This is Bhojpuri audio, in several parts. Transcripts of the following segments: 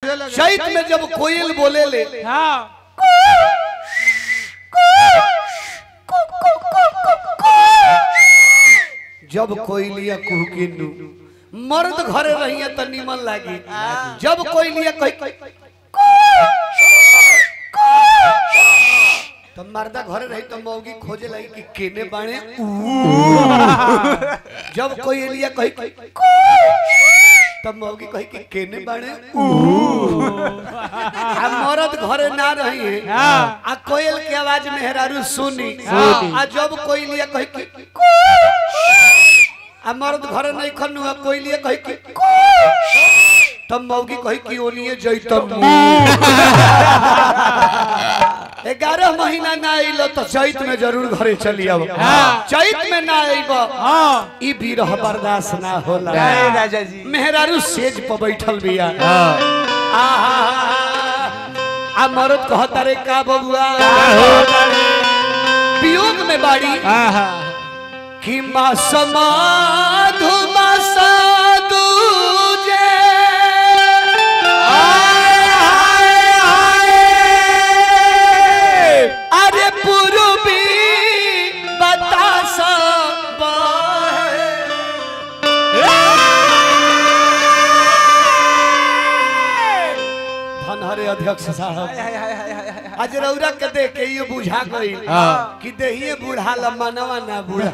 चैत में जब कोयल बोले ले जब कोयलिया कुहकिनु मर्द घरे रहिए तो निमन लागी जब कोयलिया कही तो मर्दा घरे रही तो मौगी खोजे लगी कि केने बाणे जब कोयलिया कही तब मौगी कही कि केने बाणे मर्द घरे ना रही है आ कोयल की आवाज मेहरारू सुनी आ जब कोयलिया कही कि आ मर्द घरे नहीं खनु आ कोयलिया कही कि तब मौगी कही कि ओनिए जैतम 11 महीना ना आइलो तो चैत में जरूर घरे चली अब चैत में ना आइबो ई बिरह बर्दाश्त ना होला राजा जी मेहरारू सेज पर बैठल बिया आ मर्द कहता रे का बबुआ वियोग में बाड़ी कि मासमा धुमासा दूजे अरे पूर्वी बतासा धनहरे अध्यक्ष साहब आज रौरा के देख के ये बुझा गई कि देहिए बुढ़ाला मनवा ना बुढ़ा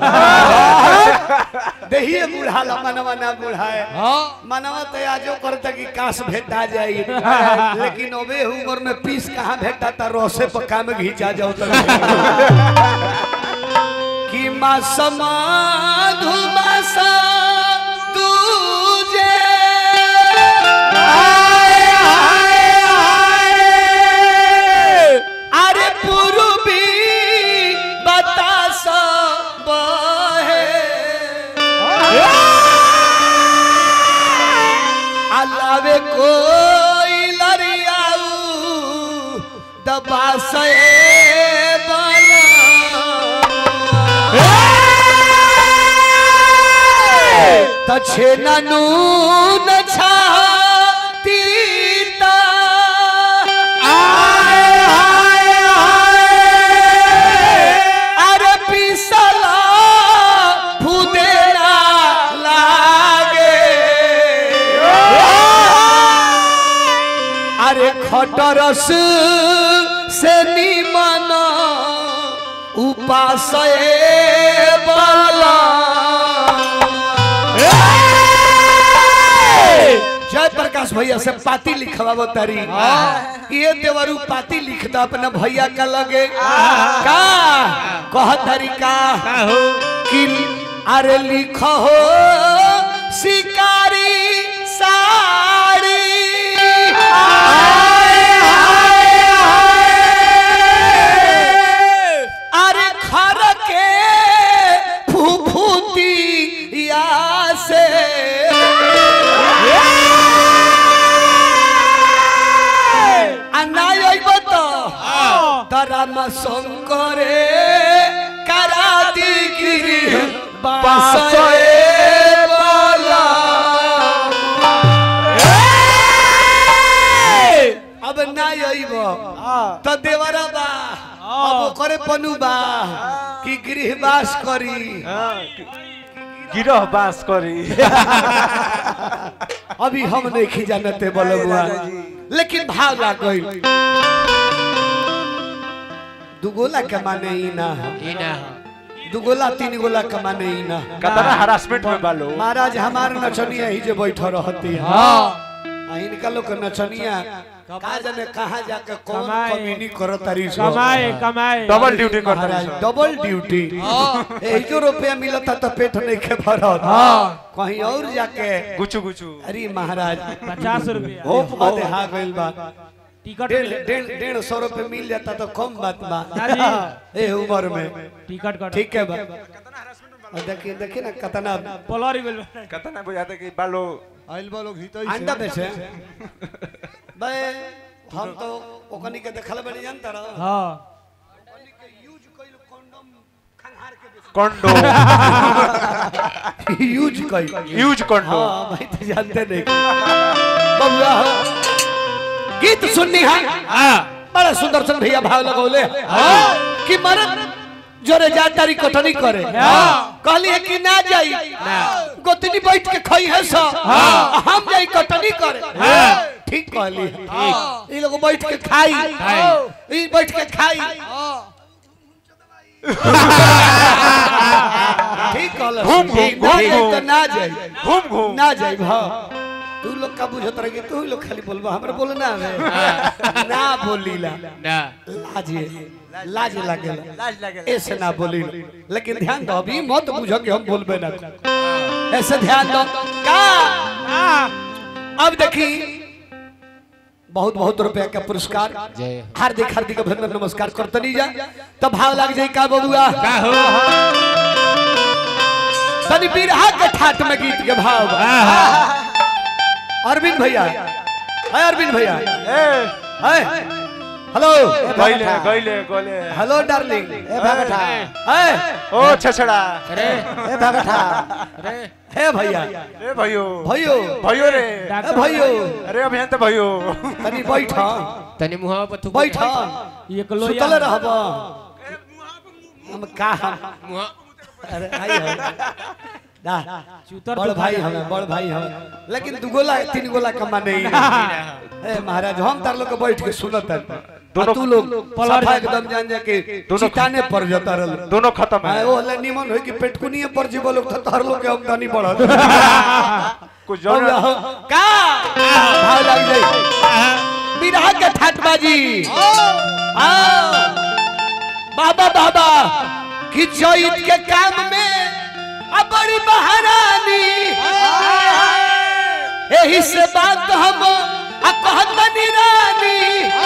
देहिए बुढ़ाला मनवा ना बुढ़ाए मनवा तो आजो करता कि काश भेटा जाए लेकिन ओबे उम्र में पीस कहाँ भेटा था रोसे पर काम घिंचा जाओ तो कि मासमा धुमासा तुझे अरे पूर्वी बतासा बहे अलावे कोई लरियाऊ दबासे तछे नून छाती खटरस से निमन उपास जय प्रकाश भैया से पाती लिखवा तारी ये देवरू पाती लिखता अपना भैया का लगे का कह तरीका कि अरे लिखो हो शिकारी साड़ी अरे खर के फूफूती या से राम शंकरे कराती गिरी अब ना तो देवरा बा अब करे पनु बा कि गृहवास करी गिरह बास करी अभी हम नहीं खिजानते बोलबुआ लेकिन भाव लाग गई दुगोला कमाने ही ना दुगोला तीन गोला कमाने ही ना कतना हरासमेंट में बालो महाराज हमारे नचनिया ही जो बैठा रहती है इनका लोग नचनिया कहाँ जाने कहाँ जाकर कौन कमीनी करो तारी कमाए डबल ड्यूटी करता है डबल ड्यूटी एक जो रुपया मिला था तो पेट नहीं के भरा कहीं और जाके गुचू गुचू अरे महाराज 50 रुपया हो बाते हाँ गइल बा टिकट 150 रुपये मिल जाता तो कम बात बा ए उम्र में टिकट कट ठीक है बा देखिए देखिए ना कतना पोलरी कतना बुझाते कि बालो आइल बालो घीतो अंडा बेचे बे हम तो ओकनी के देखल बनी जानता रहो हां ओकनी के यूज कइल कंडोम खंगार के यूज कंडोम हां भाई तो जानते नहीं बबुआ गीत सुननी है बड़ा सुदर्शन भैया भाव लगौले कि मरद जोरे जा तारी कटनी करे कहली है कि ना जाई गोतनी बैठ के खई है सा हम जाई कटनी करे ठीक कहली ई लोग बैठ के खाई ई बैठ के खाई ठीक कहल घूम तो ना जाई घूम ना जाई भा तू लोग का बुझत रह तू लोग खाली बोलबा हमरा बोलना है ना बोलीला लाज लागेला ऐसे ना बोली लेकिन ध्यान दो अभी मत बुझो कि हम बोलबे ना ऐसे ध्यान दो का अब देखी बहुत बहुत रुपया का पुरस्कार हार्दिक हार्दिक अभिनंदन नमस्कार करतनी जा तब भाव लग जाई का बबुआ का हो तनी बिरहा के ठाट में गीत के भाव अरविंद भैया है अरविंद भैया है हेलो गइले हेलो डार्लिंग ए भगठा है ओ छछड़ा अरे ए भगठा अरे हे भैया ए भयो भयो रे ए भयो अरे अभियान तो भयो तनी बैठा तनी मुहावा पर थूक बैठा ये कलो सुतल रहबा हम का मुहा अरे आई ना बड़ भाई हमें बड़ भाई हमें लेकिन दू गोला तीन गोला कमा नहीं ए महाराज हम तार लोग के बैठ के सुनत दोनों तू लोग सफा एकदम जान जा के चिताने पर जता रहल दोनों खत्म है ओ ले निमन होई कि पेटकुनिए पर जीव लोग त तार लोग के आमदनी बढ़त कुछ जोर का भाव लग जाई बिरहा के ठाटबाजी बाबा बाबा कि चैत के काम में बड़ी महारानी यही से बात हम कहतनी रानी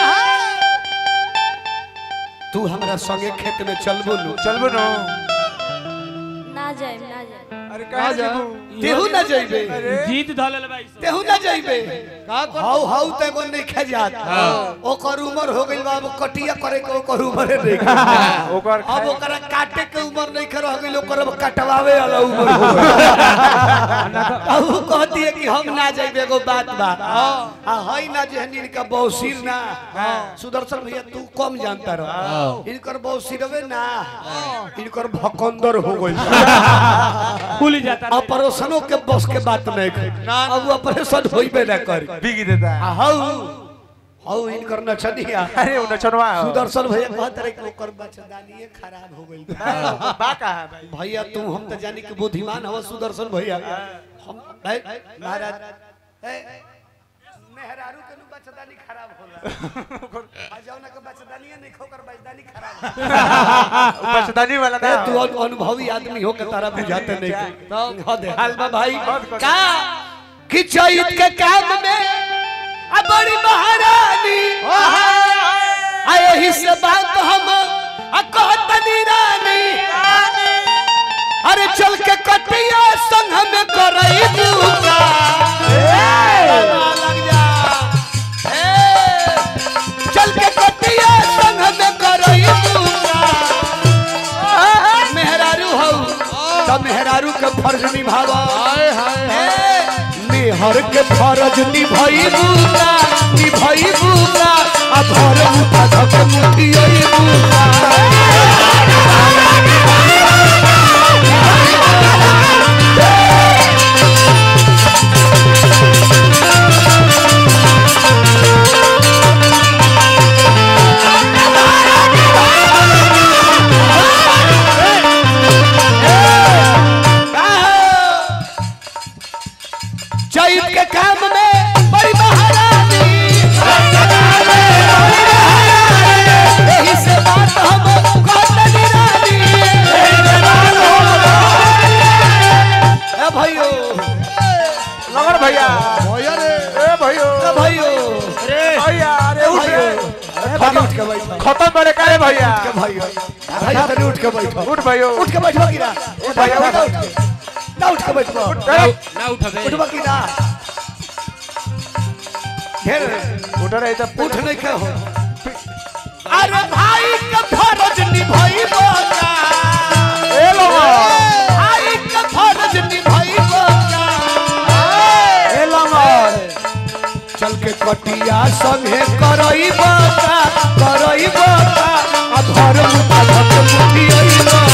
तू हमरा संगे खेत में चलबो नो ना जाए ना जाए अरे कहां जाबू तेहू ना जाइबे जीत धलल भाई तेहू ना जाइबे का कर हाउ हाउ ते को नहीं खे जात ओकर उम्र हो गइल बाबू कटिया करे के ओकर उम्र नहीं ओकर अब ओकरा काटे के उम्र नहीं खे रह गइल ओकर कटवावे वाला उम्र हो अब कहती है कि हम ना जाइबे एगो बात बा हां हई ना जहनीर का बौसीर ना सुदर्शन भैया तू कम जानता रह इनकर बौसीरवे ना इनकर भकंदर हो गइल खुल जाता ऑपरेशनों के बस के बात नहीं अब ऑपरेशन होइबे ना कर बिगी देता हाउ हाउ इनकर नचनिया अरे उ नचनवा सुदर्शन भैया कहत रहे कि ओकर बचदानिए खराब हो गइल बा कहा भाई भैया तू हम त जानी कि बुद्धिमान हो सुदर्शन भैया हम महाराज मेहरारू के बचदानी खराब होला आ जाओ ना के बचदानिए नहीं खोकर बचदानी खराब बचदानी वाला ना तू अनुभवी आदमी हो के तारा बुझाते नहीं तो दे हाल में भाई का कि चैत के काम में बड़ी महारानी आ यही से बात हम कहतनी रानी अरे चल के कटिया संग में करई दूका लग जा चल के कटिया संग में करई दूका मेहरारू हो तो मेहरारू के फर्ज निभावा मेहर के फर्ज निभाईबूगा निभाईबूगा आ घर उठा धक मुठियईबूगा चैत के काम में बड़ी महारानी यही से बात हम कहतनी रानी ए भाइयों लगन भैया भैया रे ए भयो ए भाइयों अरे भैया अरे उठ भाइयों उठ के बैठो खत्म बड़े काहे भैया के भाइयों भाइयों तनी उठ के बैठो उठ भयो उठ के बैठो गिरा उठ भैया ना उठ के बैठो ना उठा गए उठबा की ना घेर उठ रहे तब उठ नहीं के हो अरे भाई का फर्ज निभाईबो का ए लोगो भाई का फर्ज निभाईबो का ए लोगो चल के कटिया संगे करई बता आ घर मुठा धक मुठियई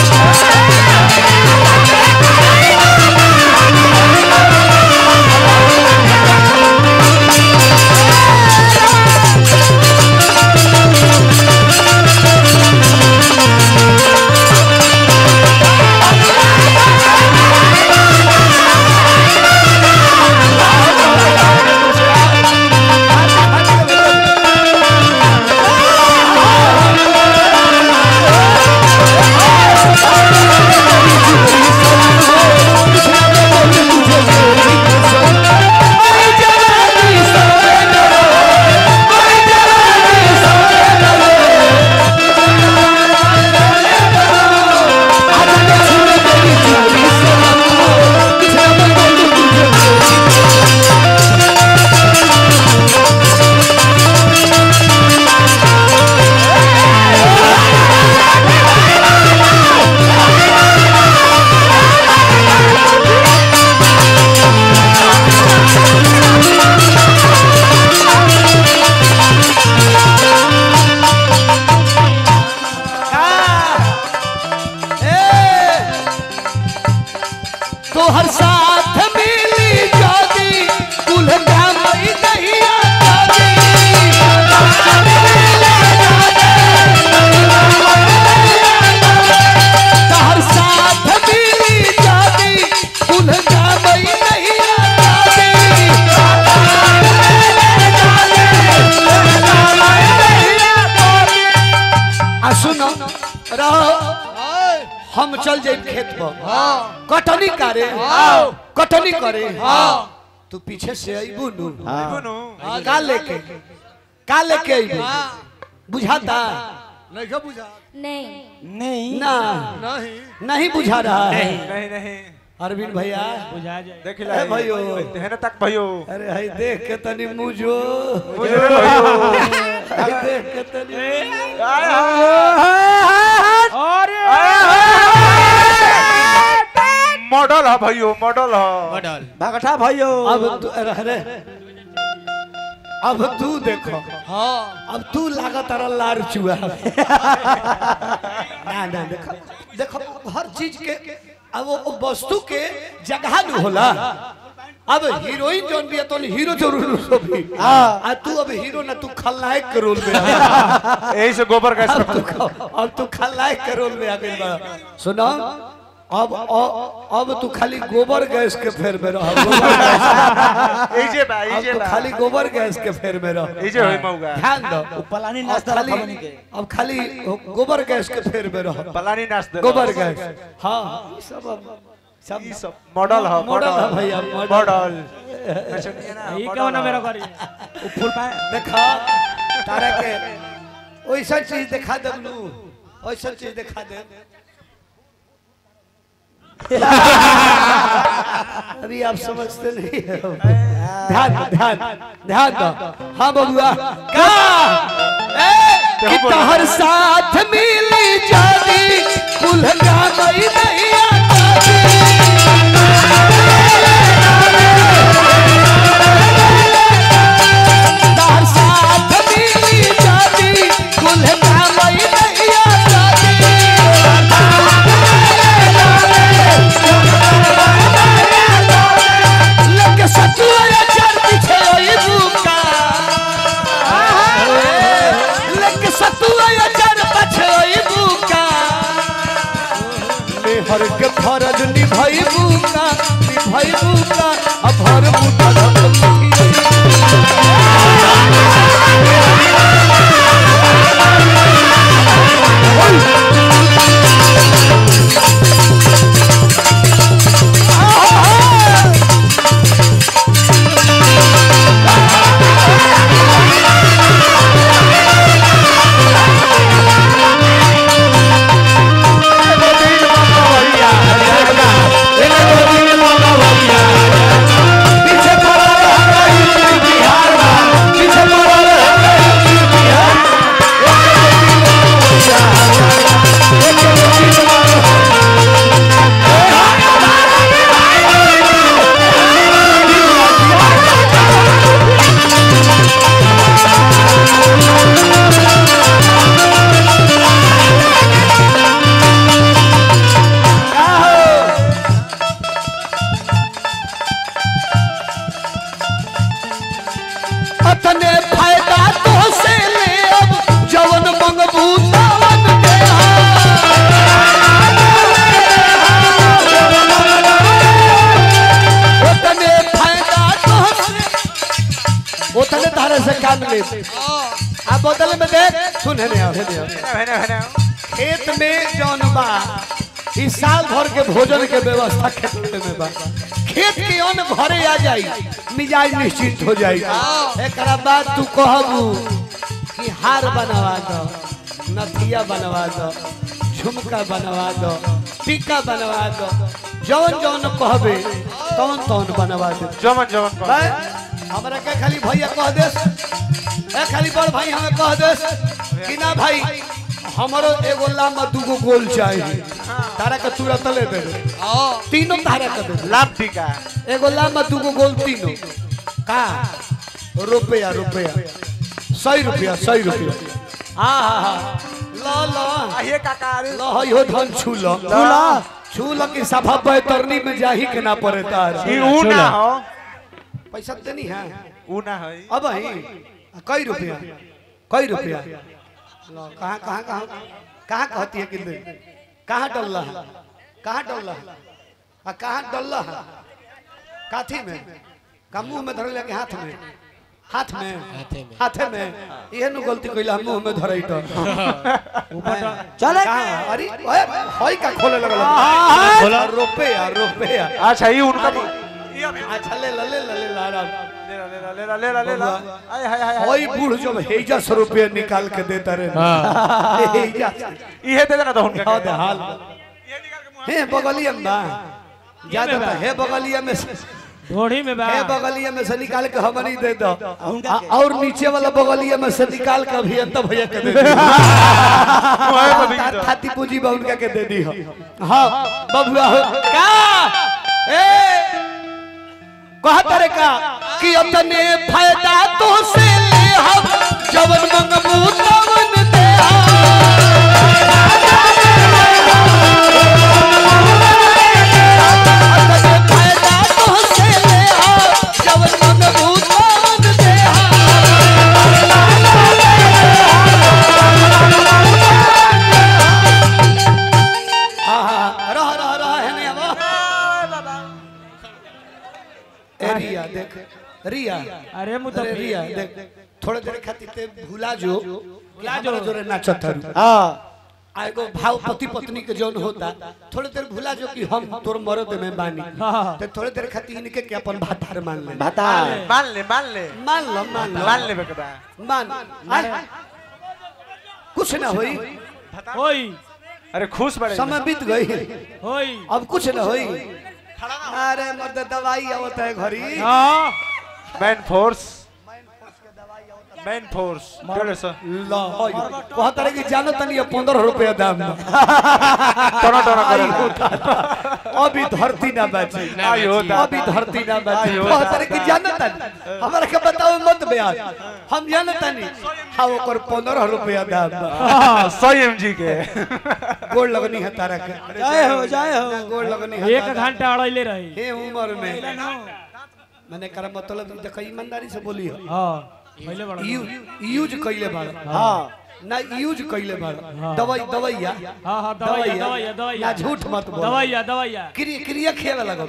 तोहर साथ मिली जादी दुल्हन मई नहीं आती तोहर साथ मिली जादी दुल्हन मई नहीं आती आ सुनो रहो हम चल जाए खेत पर कटनी करे तू पीछे से अइबू नु का लेके अइबू बुझाता नहीं बुझा नहीं नहीं बुझा रहा है नहीं अरविंद भैया बुझा जाए देख ए भाइयों तेहने तक भाइयों अरे हाय देख के तनी मुझो मुझे भाइयों हाय देख के तनी मॉडल है भाइयों मॉडल है मॉडल भगठा भाइयों अब तू देखो अब तू लागत लार चुआ ना देखो हर चीज के अब वो वस्तु के जगह न होला अब हीरोइन जोन भी है तो हीरो जरूर हो भी आ तू अब हीरो ना तू खलनायक के रोल में यही से गोबर गैस अब तू खलनायक के रोल में आ गई बा सुनो अब तू खाली गोबर गैस के फेर में रह खाली गोबर गैस के फेर में रह ध्यान दो पलानी अब खाली गोबर गैस के फेर में रह पलानी नाच दे गोबर गैस हाँ सब मॉडल है भैया मॉडल ये क्या ना मेरा करी फुल पाए देखा तारा के वैसा चीज दिखा दे वैसा चीज दिखा दे अभी आप समझते नहीं हो ध्यान दो हाँ बबुआ का तोहर साथ मिली जादी दुल्हन मई नहीं आती तोहर साथ मिली जादी दुल्हन मई नहीं आती लग सतुआ चढ़ पीछे ओई बुका लग सतुआ चढ़ पीछे ओई बुका मेहर के फरज निभाई बुका अब भर बुटा ले आ बदले में देख सुन है ने खेत में जौन बा इस साल भर के भोजन के व्यवस्था खेत में बा खेत के अन्न घरे आ जाई मिजाज निश्चित हो जाई एकरा बाद तू कहबू कि हार बनवा दो नथिया बनवा दो झुमका बनवा दो टीका बनवा दो जौन जौन कहबे तौन तौन बनवा दे जमन हमरा के खाली भैया कह देस ए खाली बड़ भाई हमें कह देस कि ना भाई हमरो एगो लामा दूगो गोल चाहिए तारा के तुरंत ले दे तीनों तारा के दे लाभ टीका एगो लामा दूगो गोल तीनों का रुपया 100 रुपया हाँ ला ला ये काका ला यो धन छूला की सभा बैतरनी में जाही के ना पड़े तार ई ऊ ना हो पैसा देनी है ऊ ना है अब ही कई रुपया कहाँ कहती है कि दे कहाँ डल्ला है कहाँ डल्ला है काथी में का मुंह में धर लगे हाथे में ये नु गलती कइला मुंह में धरई तो चले अरे होई का खोले लगल रुपया अच्छा ये उनका अच्छा ले लारा ले ला होई बूढ़ जब हेजा 100 रुपया निकाल के देता रे हेजा ये दे देना तो उनका हां दे हाल हे बगलिया में ज्यादा हे बगलिया में ढोड़ी में बा हे बगलिया में से निकाल के हम नहीं दे दो और नीचे वाला बगलिया में से निकाल के अभी अंत भैया के दे दो खाती पूंजी बा उनका के दे दी हो हां बबुआ हो का ए कहत रे का कि अपने फायदा तो से ले हम जवन मंगबू तवन दे रिया अरे रिया देख थोड़े देर खातिर ते भूला जो जोरे नाचत हरु हां आएगो भाव पति पत्नी के जौन होता थोड़े देर भूला जो कि हम तोर मरद में बानी ते थोड़े देर खातिर इनके के अपन भातार मान ले मान ले बेटा मान कुछ ना होई होई अरे खुश बड़े समय बीत गई होई अब कुछ ना होई अरे मर्द दवाई आवता है घरी हां मैन फोर्स 150 ला कहत रहे कि जानो तनी 15 रुपया दाम टोना करे अभी धरती ना बची अभी धरती ना बची कहत रहे कि जानो तनी हमरा के बताओ मत ब्याज हम जानो तनी हां ओकर 15 रुपया दाम 100 mg के गोड़ लगनी है तारा के जय हो गोड़ लगनी है 1 घंटा अड़ैले रही हे उम्र में मैंने कर मतलब देख ईमानदारी से बोली हो हां पहले बड़ा यूज कइले बाड़ हां ना यूज कइले बाड़ दवाइया हां दवाइया ना झूठ मत बोल दवाइया क्रिया खेवे लगो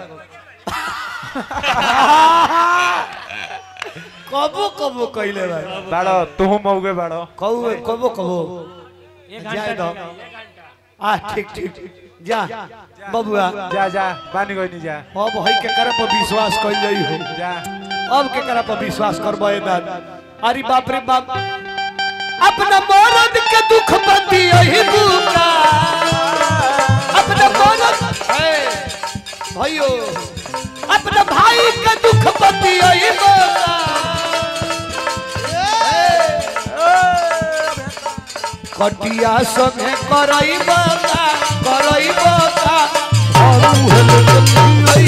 कबो कइले बाड़ो तू मौगे बाड़ो कबो 1 जाए घंटा दो ठीक जा बबुआ जा बानी कोई नहीं जा अब हई के करे पर विश्वास कइल जाई हो जा अब के करे पर विश्वास करबो ए दाद अरे बाप रे बाप अपना मरद के दुख बंदी यही बुका अपना मरद भाइयों अपना भाई के दुख बंदी यही बुका कटिया संगे करई बका और उहल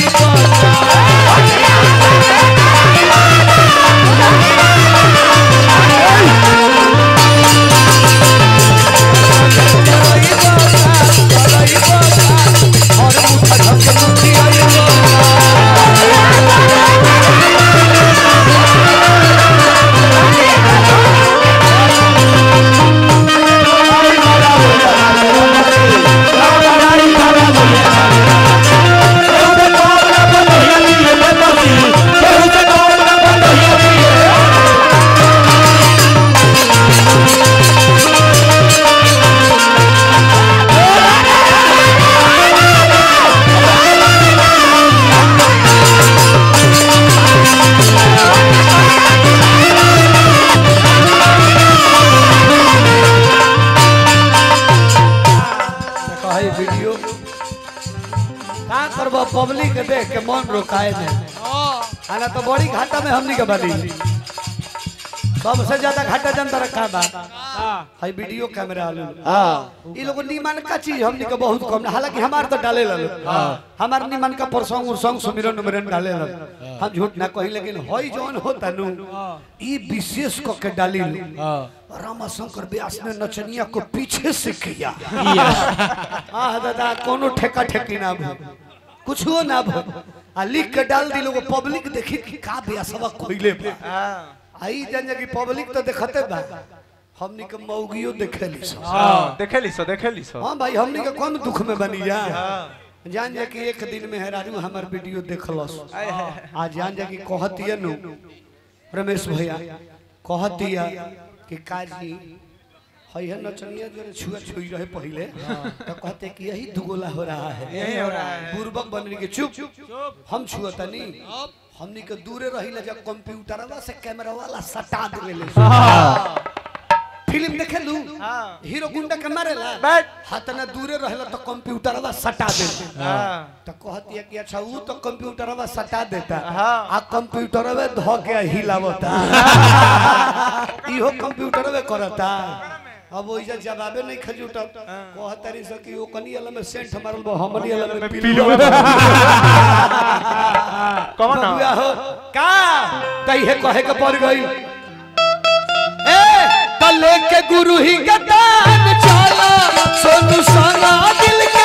पब्लिक के देख के मन रोकाए नहीं आना तो बड़ी घाटा में हमनी के बनी सबसे ज्यादा घाटा जनता रखा बा हाई वीडियो कैमरा आलू हां ये लोग निमन का चीज हमनी के बहुत कम हालांकि हमार तो डाले ललो हमार निमन का प्रसंग उरसंग सुमिरन उमिरन डाले ललो हम झूठ ना कही लेकिन होई जौन होता नु ई विशेष क के डाली रामा शंकर व्यास ने नचनिया को पीछे से किया हां दादा कोनो ठेका ठेकी ना भो कुछ हो ना भो आ लिख के डाल दी लोग पब्लिक देखी कि का व्यासवा कोइले बा आई जन की पब्लिक तो देखते बा हमनी के मौगियो देखेली सो देखेली सो हां भाई हमनी के कौन दुख में बनी जा जान जा कि एक दिन में हेरारू हमर वीडियो देखलस आ जान जा कि कहतिया नु रमेश भैया कहतिया कि काजी हई है नचनिया जो छुआ छुई रहे पहले तो कहते कि यही दुगोला हो रहा है बुर्बक बनने के चुप हम छुआता नहीं हमनी के दूरे रही ला जब कंप्यूटरवा से कैमरा वाला सटा देले फिल्म देखे लू हीरो गुंडा के मारेला हाथ ना दूरे रहला तो कंप्यूटरवा सटा देता तो कहती है कि अच्छा वो तो कंप्यूटरवा सटा देता आ कंप्यूटरवे ध के हिलावता इहो कंप्यूटरवे करता अब ओइजा जवाबे नहीं खजूटा कहतरी से कि ओ कनी वाला में सेंट मारल बो हमनी वाला में पीलो कौन हुआ हो का तई है कहे के पड़ गई ए तले के गुरु ही गदान चला सोनू सारा दिल के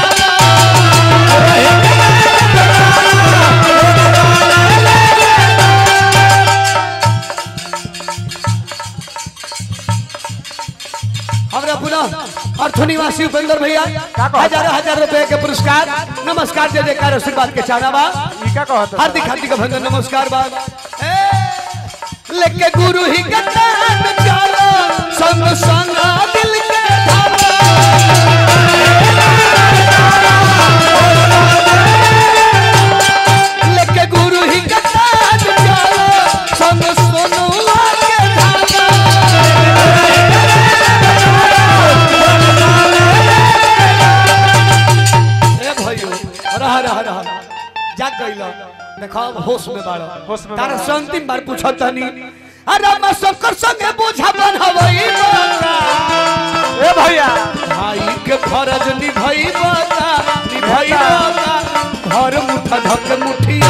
हमरा पुनः अर्थ निवासी उपेंद्र भैया हजार रुपए के पुरस्कार नमस्कार जय जयकार आशीर्वाद के चाहना बा हार्दिक हार्दिक अभिनंदन नमस्कार बा लेके गुरु ही गदान चला संग संग दिल के धारा लेके गुरु ही गदान चला संग सोनू के धारा रहा रहा जाग गइल देखो होश में बाड़ो तारा अंतिम बार पूछत तनी अरे मैं शंकर संगे बोझा बनवई बता ए भैया भाई के फर्ज निभई बता घर मुठा धक मुठी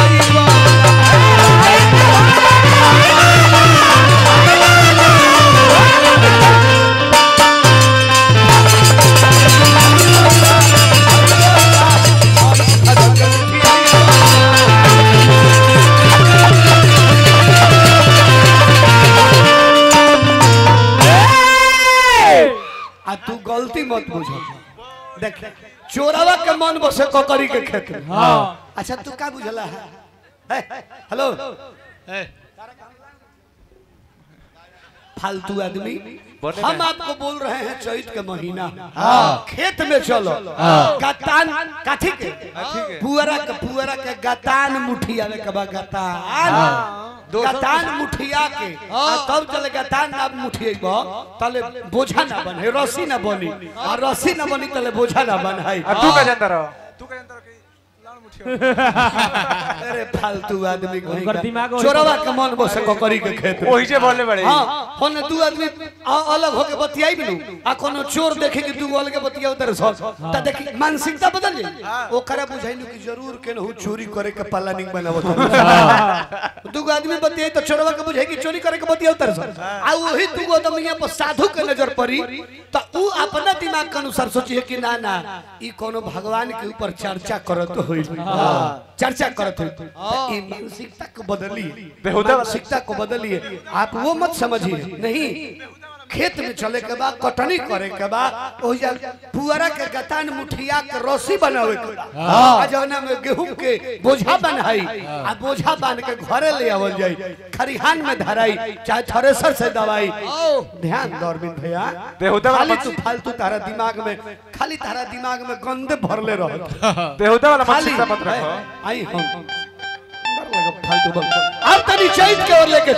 तू गलती मत बुझ देख चोरावा के मन बसे ककरी के खेत में अच्छा तू का बुझला है हेलो फालतू आदमी हम आपको बोल रहे हैं चैत के महीना खेत में चलो गतान काठी के पुअरा के गतान मुठिया में कबा गतान मुठिया के तब चले गतान ना मुठिएबो तले बोझा ना बने रस्सी ना बनी और रस्सी ना बनी तले बोझा ना बन तू का जानता रहो कि लाड़ मुठिया अरे फालतू आदमी चोरवा के मन बसे ककरी के खेत ओही जे बोलले बड़े हां होने दू आदमी अलग होके बतियाई बिनु आ कोनो चोर देखे कि दू अलग के बतियाओ तर सब त देखी मानसिकता बदल जाई ओकरा बुझाइनु कि जरूर केनहु चोरी करे के प्लानिंग बनावत दू आदमी बतियाई तो चोरवा के बुझाई कि चोरी करे के बतियाओ तर सब आ ओही दू आदमी पर साधु के नजर पड़ी त ऊ अपना दिमाग के अनुसार सोची है कि ना ना ई कोनो भगवान के ऊपर चर्चा करत होई चर्चा करते हैं मानसिकता को बदलिए मानसिकता को बदलिए आप वो मत समझिए नहीं खेत में चले के बाद कटनी करे के बाद ओजा पुअरा के गतान मुठिया के रस्सी बनावे के आ जौना में गेहूं के बोझा बनाई आ बोझा बांध के घरे ले आवल जाई खरिहान में धराई चाहे थ्रेसर से दवाई ध्यान दो अरविंद भैया फालतू तारा दिमाग में खाली तारा दिमाग में गंदे भरले रहत बेहुदा वाला मानसिकता मत रखो आई हम फालतू अब तनी चैत के ओर लेके